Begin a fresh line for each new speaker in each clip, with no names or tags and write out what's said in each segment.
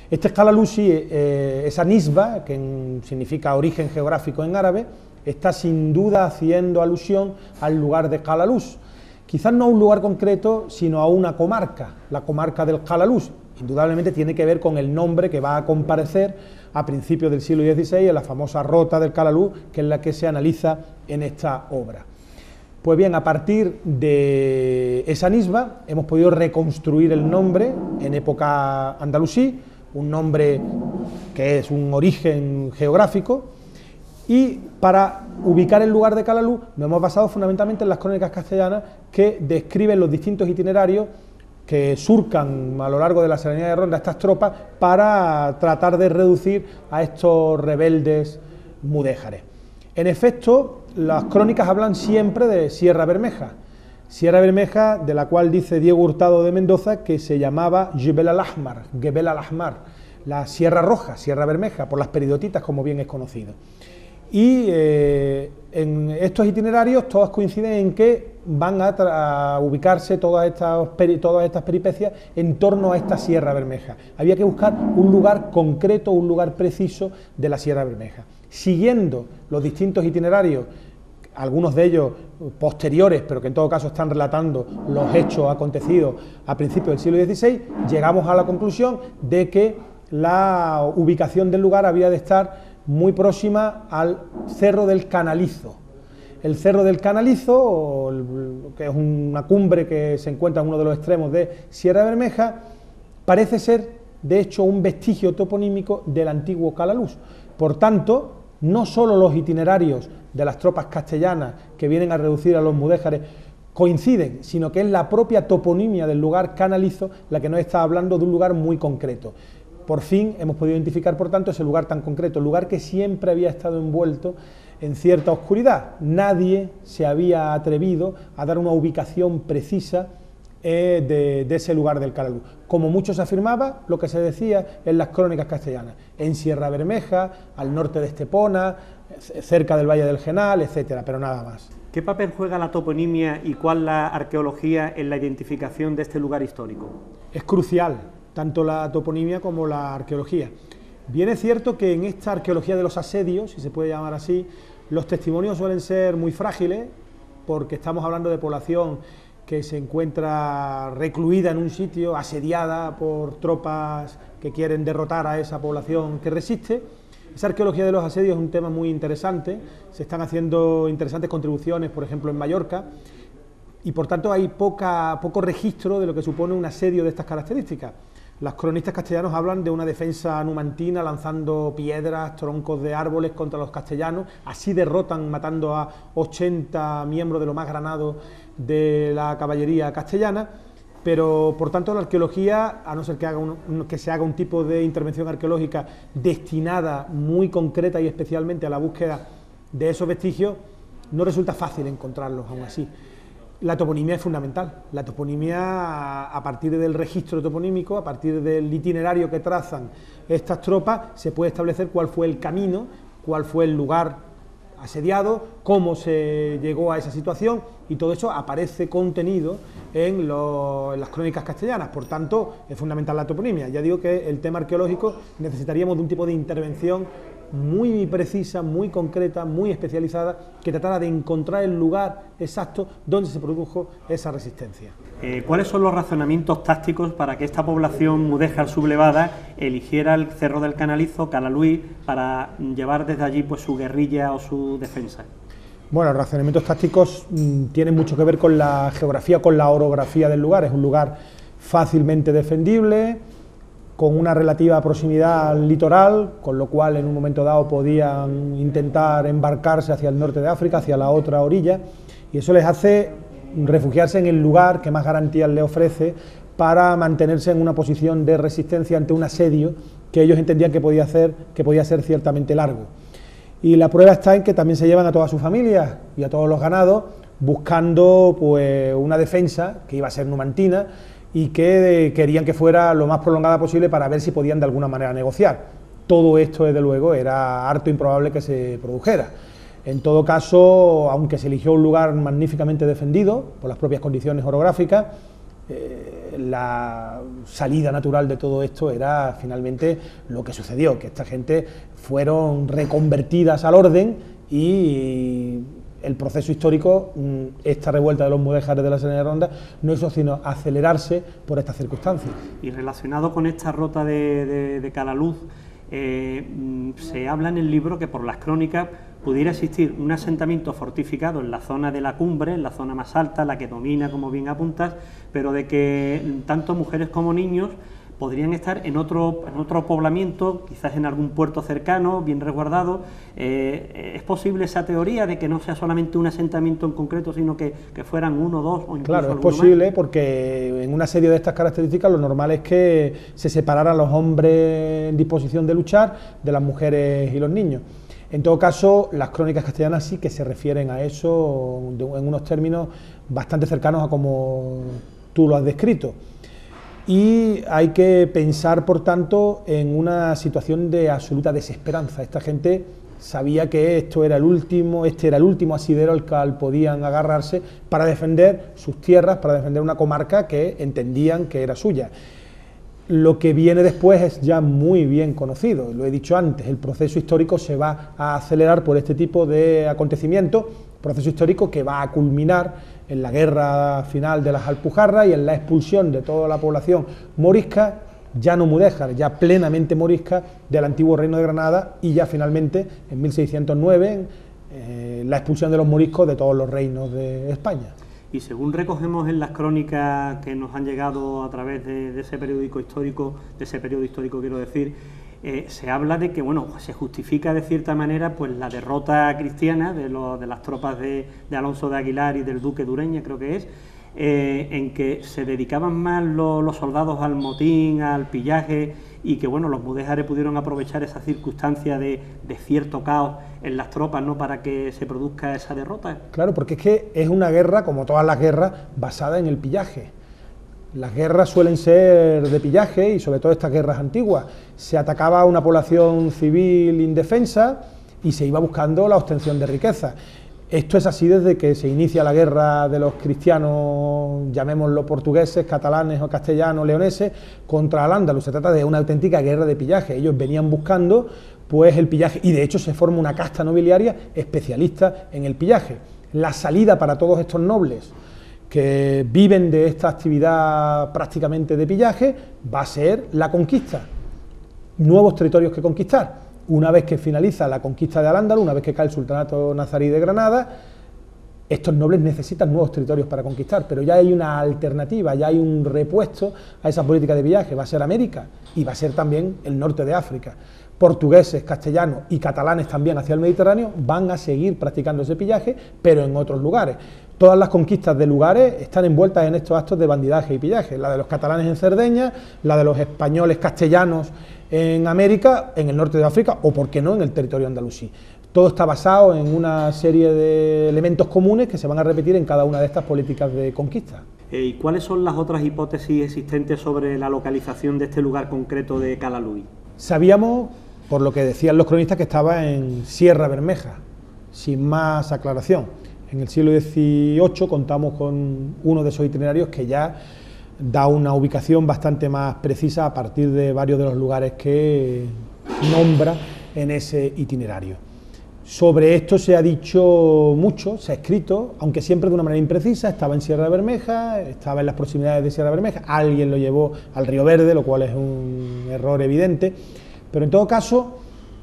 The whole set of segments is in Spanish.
Este Calalusi, esa nisba, que significa origen geográfico en árabe, está sin duda haciendo alusión al lugar de Calalús, quizás no a un lugar concreto, sino a una comarca, la comarca del Calalús. Indudablemente tiene que ver con el nombre que va a comparecer a principios del siglo XVI en la famosa Rota del Calalús, que es la que se analiza en esta obra. Pues bien, a partir de esa nisba hemos podido reconstruir el nombre en época andalusí, un nombre que es un origen geográfico, y para ubicar el lugar de Calalús nos hemos basado fundamentalmente en las crónicas castellanas que describen los distintos itinerarios que surcan a lo largo de la Serranía de Ronda estas tropas para tratar de reducir a estos rebeldes mudéjares. En efecto, las crónicas hablan siempre de Sierra Bermeja, de la cual dice Diego Hurtado de Mendoza que se llamaba Gebel al-Ahmar, la Sierra Roja, Sierra Bermeja, por las peridotitas, como bien es conocido. Y en estos itinerarios todas coinciden en que van a ubicarse todas estas peripecias en torno a esta Sierra Bermeja. Había que buscar un lugar concreto, un lugar preciso de la Sierra Bermeja. Siguiendo los distintos itinerarios, algunos de ellos posteriores, pero que en todo caso están relatando los hechos acontecidos a principios del siglo XVI, llegamos a la conclusión de que la ubicación del lugar había de estar muy próxima al Cerro del Canalizo. El Cerro del Canalizo, que es una cumbre que se encuentra en uno de los extremos de Sierra Bermeja, parece ser, de hecho, un vestigio toponímico del antiguo Calalús. Por tanto, no solo los itinerarios de las tropas castellanas que vienen a reducir a los mudéjares coinciden, sino que es la propia toponimia del lugar Canalizo la que nos está hablando de un lugar muy concreto. Por fin hemos podido identificar, por tanto, ese lugar tan concreto, el lugar que siempre había estado envuelto en cierta oscuridad. Nadie se había atrevido a dar una ubicación precisa de ese lugar del Calalús. Como mucho se afirmaba, lo que se decía en las crónicas castellanas, en Sierra Bermeja, al norte de Estepona, cerca del Valle del Genal, etcétera, pero nada más.
¿Qué papel juega la toponimia y cuál la arqueología en la identificación de este lugar histórico?
Es crucial, tanto la toponimia como la arqueología. Bien es cierto que en esta arqueología de los asedios, si se puede llamar así, los testimonios suelen ser muy frágiles, porque estamos hablando de población que se encuentra recluida en un sitio, asediada por tropas que quieren derrotar a esa población que resiste. Esa arqueología de los asedios es un tema muy interesante, se están haciendo interesantes contribuciones, por ejemplo, en Mallorca, y por tanto hay poco registro de lo que supone un asedio de estas características. Los cronistas castellanos hablan de una defensa numantina lanzando piedras, troncos de árboles contra los castellanos, así derrotan matando a 80 miembros de lo más granado de la caballería castellana, pero por tanto la arqueología, a no ser que se haga un tipo de intervención arqueológica destinada muy concreta y especialmente a la búsqueda de esos vestigios, no resulta fácil encontrarlos aún así. La toponimia es fundamental. La toponimia, a partir del registro toponímico, a partir del itinerario que trazan estas tropas, se puede establecer cuál fue el camino, cuál fue el lugar asediado, cómo se llegó a esa situación, y todo eso aparece contenido en las crónicas castellanas. Por tanto, es fundamental la toponimia. Ya digo que el tema arqueológico necesitaríamos de un tipo de intervención muy precisa, muy concreta, muy especializada, que tratara de encontrar el lugar exacto donde se produjo esa resistencia.
¿Cuáles son los razonamientos tácticos para que esta población mudéjar sublevada eligiera el Cerro del Canalizo, Calalús, para llevar desde allí pues su guerrilla o su defensa?
Bueno, los razonamientos tácticos tienen mucho que ver con la geografía, con la orografía del lugar. Es un lugar fácilmente defendible, con una relativa proximidad al litoral, con lo cual en un momento dado podían intentar embarcarse hacia el norte de África, hacia la otra orilla, y eso les hace refugiarse en el lugar que más garantías le ofrece para mantenerse en una posición de resistencia ante un asedio que ellos entendían que podía ser ciertamente largo. Y la prueba está en que también se llevan a todas sus familias y a todos los ganados buscando pues una defensa que iba a ser numantina y que querían que fuera lo más prolongada posible para ver si podían de alguna manera negociar. Todo esto, desde luego, era harto improbable que se produjera. En todo caso, aunque se eligió un lugar magníficamente defendido por las propias condiciones orográficas, la salida natural de todo esto era finalmente lo que sucedió, que esta gente fueron reconvertidas al orden y el proceso histórico, esta revuelta de los mudéjares de la Sierra de Ronda, no hizo sino acelerarse por estas circunstancias.
Y relacionado con esta rota de Calaluz, se habla en el libro que por las crónicas pudiera existir un asentamiento fortificado en la zona de la cumbre, en la zona más alta, la que domina, como bien apuntas, pero de que tanto mujeres como niños podrían estar en otro poblamiento, quizás en algún puerto cercano, bien resguardado. ¿Es posible esa teoría de que no sea solamente un asentamiento en concreto, sino que fueran uno, dos o incluso
Claro, es
alguno
posible
más?
Porque en una serie de estas características lo normal es que se separaran los hombres en disposición de luchar de las mujeres y los niños. En todo caso, las crónicas castellanas sí que se refieren a eso en unos términos bastante cercanos a como tú lo has descrito. Y hay que pensar, por tanto, en una situación de absoluta desesperanza. Esta gente sabía que este era el último asidero al cual podían agarrarse para defender sus tierras, para defender una comarca que entendían que era suya. Lo que viene después es ya muy bien conocido, lo he dicho antes, el proceso histórico se va a acelerar por este tipo de acontecimientos, proceso histórico que va a culminar en la guerra final de las Alpujarras y en la expulsión de toda la población morisca, ya no mudéjar, ya plenamente morisca, del antiguo reino de Granada, y ya finalmente en 1609 la expulsión de los moriscos de todos los reinos de España.
Y según recogemos en las crónicas que nos han llegado a través de ese periodo histórico quiero decir, se habla de que, bueno, se justifica de cierta manera pues la derrota cristiana de las tropas de Alonso de Aguilar y del duque de Ureña, creo que es, en que se dedicaban más los soldados al motín, al pillaje, y que, bueno, los mudéjares pudieron aprovechar esa circunstancia de cierto caos en las tropas, ¿no?, para que se produzca esa derrota.
Claro, porque es que es una guerra, como todas las guerras, basada en el pillaje. Las guerras suelen ser de pillaje, y sobre todo estas guerras antiguas. Se atacaba a una población civil indefensa y se iba buscando la obtención de riqueza. Esto es así desde que se inicia la guerra de los cristianos, llamémoslo portugueses, catalanes o castellanos, leoneses, contra al-Ándalus. Se trata de una auténtica guerra de pillaje. Ellos venían buscando pues el pillaje, y de hecho se forma una casta nobiliaria especialista en el pillaje. La salida para todos estos nobles que viven de esta actividad prácticamente de pillaje va a ser la conquista, nuevos territorios que conquistar. Una vez que finaliza la conquista de Al-Ándalus, una vez que cae el sultanato nazarí de Granada, estos nobles necesitan nuevos territorios para conquistar, pero ya hay una alternativa, ya hay un repuesto a esa política de pillaje. Va a ser América y va a ser también el norte de África. Portugueses, castellanos y catalanes también hacia el Mediterráneo van a seguir practicando ese pillaje, pero en otros lugares. Todas las conquistas de lugares están envueltas en estos actos de bandidaje y pillaje, la de los catalanes en Cerdeña, la de los españoles castellanos en América, en el norte de África, o por qué no en el territorio andalusí. Todo está basado en una serie de elementos comunes que se van a repetir en cada una de estas políticas de conquista.
¿Y cuáles son las otras hipótesis existentes sobre la localización de este lugar concreto de Calalui?
Sabíamos, por lo que decían los cronistas, que estaba en Sierra Bermeja, sin más aclaración. En el siglo XVIII contamos con uno de esos itinerarios que ya da una ubicación bastante más precisa a partir de varios de los lugares que nombra en ese itinerario. Sobre esto se ha dicho mucho, se ha escrito, aunque siempre de una manera imprecisa. Estaba en Sierra Bermeja, estaba en las proximidades de Sierra Bermeja, alguien lo llevó al Río Verde, lo cual es un error evidente, pero en todo caso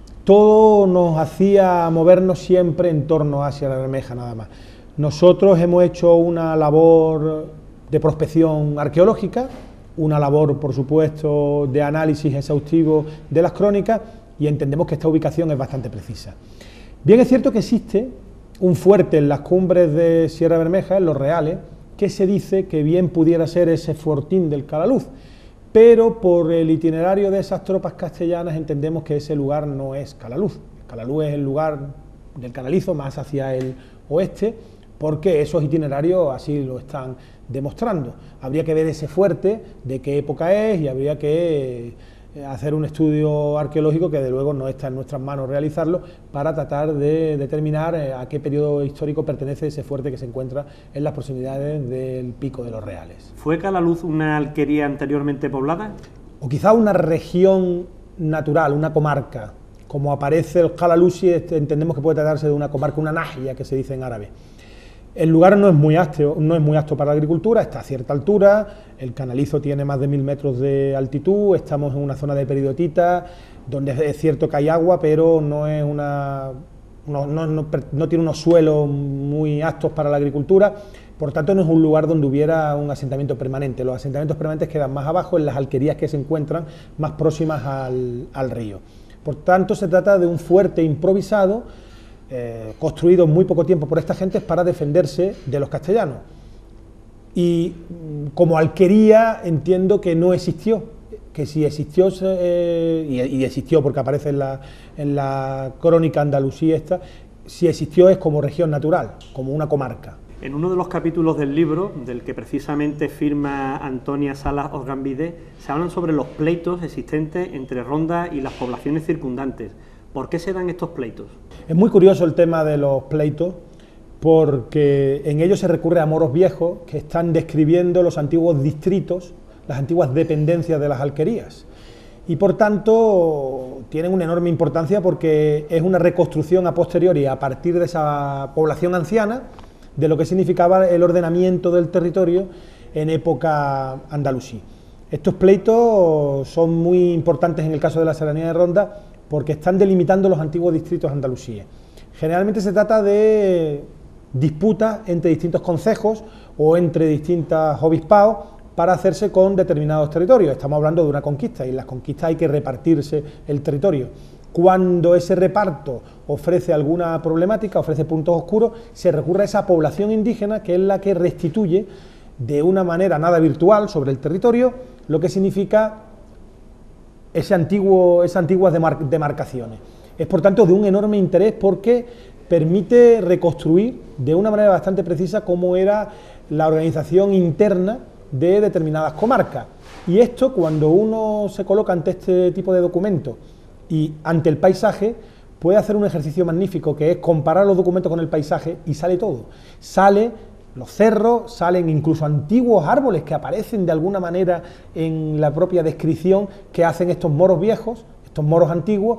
todo nos hacía movernos siempre en torno a Sierra Bermeja nada más. Nosotros hemos hecho una labor de prospección arqueológica, una labor, por supuesto, de análisis exhaustivo de las crónicas, y entendemos que esta ubicación es bastante precisa. Bien, es cierto que existe un fuerte en las cumbres de Sierra Bermeja, en Los Reales, que se dice que bien pudiera ser ese fortín del Calaluz, pero por el itinerario de esas tropas castellanas entendemos que ese lugar no es Calaluz. Calaluz es el lugar del Canalizo más hacia el oeste, porque esos itinerarios así lo están demostrando. Habría que ver ese fuerte, de qué época es, y habría que hacer un estudio arqueológico, que de luego no está en nuestras manos realizarlo, para tratar de determinar a qué periodo histórico pertenece ese fuerte que se encuentra en las proximidades del Pico de los Reales.
¿Fue Calaluz una alquería anteriormente poblada?
O quizá una región natural, una comarca. Como aparece el Calalusi, entendemos que puede tratarse de una comarca, una nahia, que se dice en árabe. El lugar no es muy apto para la agricultura, está a cierta altura, el canalizo tiene más de 1000 metros de altitud, estamos en una zona de peridotita, donde es cierto que hay agua, pero no es no tiene unos suelos muy aptos para la agricultura, por tanto no es un lugar donde hubiera un asentamiento permanente. Los asentamientos permanentes quedan más abajo, en las alquerías que se encuentran más próximas al río. Por tanto, se trata de un fuerte improvisado, construido en muy poco tiempo por estas gentes para defenderse de los castellanos. Y como alquería entiendo que no existió, que si existió, y existió porque aparece en la crónica andalusí esta, si existió es como región natural, como una comarca.
En uno de los capítulos del libro, del que precisamente firma Antonia Salas Osgambide, se hablan sobre los pleitos existentes entre Ronda y las poblaciones circundantes. ¿Por qué se dan estos pleitos? Es
muy curioso el tema de los pleitos, porque en ellos se recurre a moros viejos que están describiendo los antiguos distritos, las antiguas dependencias de las alquerías. Y por tanto tienen una enorme importancia porque es una reconstrucción a posteriori, a partir de esa población anciana, de lo que significaba el ordenamiento del territorio en época andalusí. Estos pleitos son muy importantes en el caso de la Serranía de Ronda, porque están delimitando los antiguos distritos andalusíes. Generalmente se trata de disputas entre distintos concejos o entre distintos obispados para hacerse con determinados territorios. Estamos hablando de una conquista, y en las conquistas hay que repartirse el territorio. Cuando ese reparto ofrece alguna problemática, ofrece puntos oscuros, se recurre a esa población indígena, que es la que restituye de una manera nada virtual sobre el territorio lo que significa esas antiguas demarcaciones. Es por tanto de un enorme interés porque permite reconstruir de una manera bastante precisa cómo era la organización interna de determinadas comarcas. Y esto, cuando uno se coloca ante este tipo de documentos y ante el paisaje, puede hacer un ejercicio magnífico, que es comparar los documentos con el paisaje, y sale todo. Sale los cerros, salen incluso antiguos árboles que aparecen de alguna manera en la propia descripción que hacen estos moros viejos, estos moros antiguos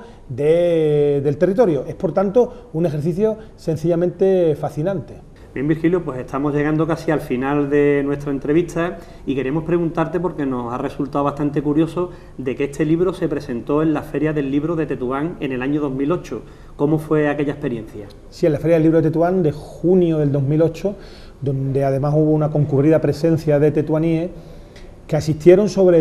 del territorio. Es por tanto un ejercicio sencillamente fascinante.
Bien, Virgilio, pues estamos llegando casi al final de nuestra entrevista y queremos preguntarte, porque nos ha resultado bastante curioso, de que este libro se presentó en la Feria del Libro de Tetuán en el año 2008. ¿Cómo fue aquella experiencia?
Sí, en la Feria del Libro de Tetuán de junio del 2008, donde además hubo una concurrida presencia de tetuaníes que asistieron sobre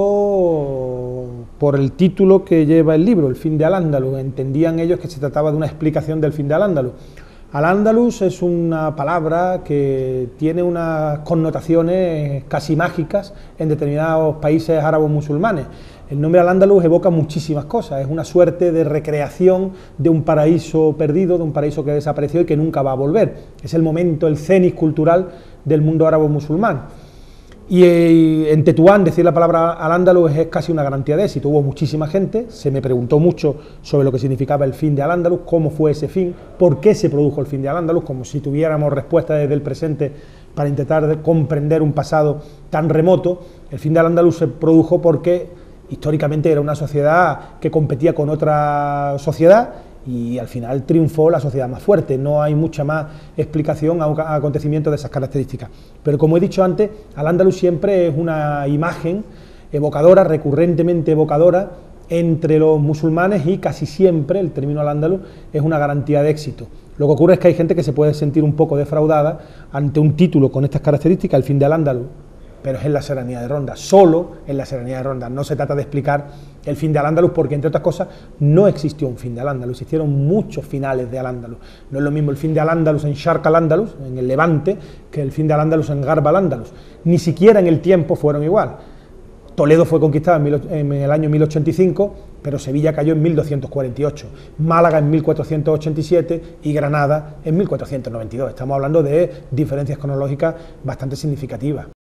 todo por el título que lleva el libro, El fin de Al-Ándalus. Entendían ellos que se trataba de una explicación del fin de Al-Ándalus. Al-Ándalus es una palabra que tiene unas connotaciones casi mágicas en determinados países árabes musulmanes. El nombre Al-Ándalus evoca muchísimas cosas, es una suerte de recreación de un paraíso perdido, de un paraíso que desapareció y que nunca va a volver. Es el momento, el cenit cultural del mundo árabe musulmán. Y en Tetuán decir la palabra Al-Ándalus es casi una garantía de éxito. Hubo muchísima gente, se me preguntó mucho sobre lo que significaba el fin de Al-Ándalus, cómo fue ese fin, por qué se produjo el fin de Al-Ándalus, como si tuviéramos respuesta desde el presente para intentar comprender un pasado tan remoto. El fin de Al-Ándalus se produjo porque históricamente era una sociedad que competía con otra sociedad y al final triunfó la sociedad más fuerte. No hay mucha más explicación a un acontecimiento de esas características. Pero como he dicho antes, Al-Ándalus siempre es una imagen evocadora, recurrentemente evocadora entre los musulmanes, y casi siempre el término Al-Ándalus es una garantía de éxito. Lo que ocurre es que hay gente que se puede sentir un poco defraudada ante un título con estas características, El fin de Al-Ándalus, pero es en la Serranía de Ronda, solo en la Serranía de Ronda. No se trata de explicar el fin de Al-Ándalus, porque entre otras cosas no existió un fin de Al-Ándalus, existieron muchos finales de Al-Ándalus. No es lo mismo el fin de Al-Ándalus en Sharq al-Ándalus, en el Levante, que el fin de Al-Ándalus en Garb al-Ándalus. Ni siquiera en el tiempo fueron igual. Toledo fue conquistada en el año 1085, pero Sevilla cayó en 1248, Málaga en 1487 y Granada en 1492. Estamos hablando de diferencias cronológicas bastante significativas.